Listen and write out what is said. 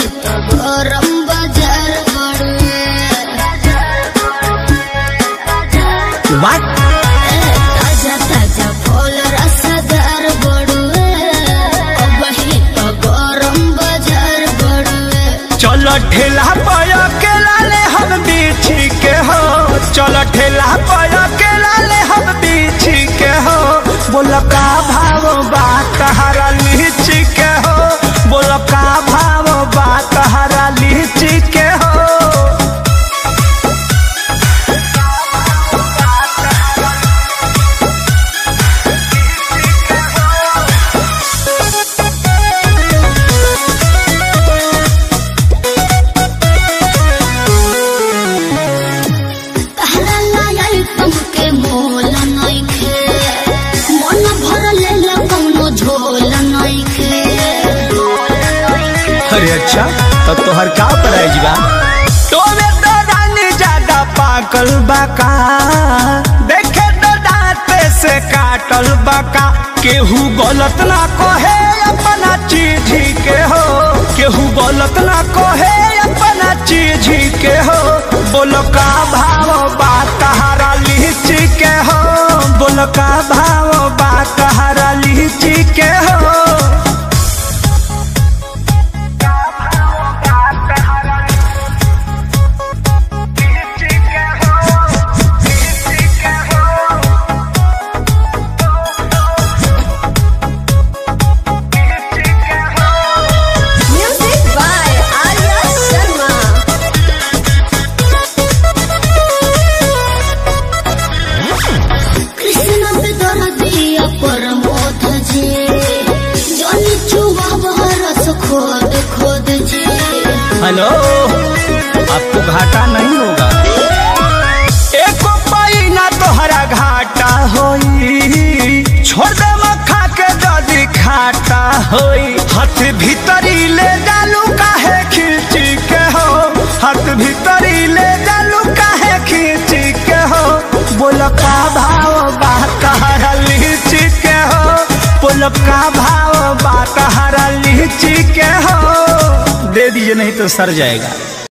तो गरम बाजार बड़ुए। ताजा ताजा फल रसदार बड़ुए, वही तो गरम बाजार बड़ुए। चलो ठेला पाया के लाले हम बीछी के हो, चलो ठेला पाया के लाले हम बीछी के हो। बोलो का भाव बा तहरा लीची के हो, बोलो का भाव बा तहरा लीची के हो। तुमके मोल नइखे, मन भर लेला कौनो झोल नइखे। अरे अच्छा, तब तो हर का प्राइज बा। तो में तो रानी ज्यादा पाकल बाका, देखे तो दांत से काटल बाका। केहू गलत ना कहे अपना चीज के हो, केहू गलत ना कहे अपना चीज के हो। बोलो का भाव बा तहरा लीची के हो, बोलो का भाव बा तहरा लीची के हो। हेलो, आपको घाटा नहीं होगा, एको पाई ना तोहरा घाटा होई। छोड़ दे मखा के जदी खाटा होई। हाथ भीतरी ले डालू काहे खींची के हो, हाथ भीतरी ले डालू काहे खींची के हो। बोलो का भाव बा तहरा लीची के हो, बोलो का भाव बा तहरा लीची के हो। दे दीजिए नहीं तो सर जाएगा।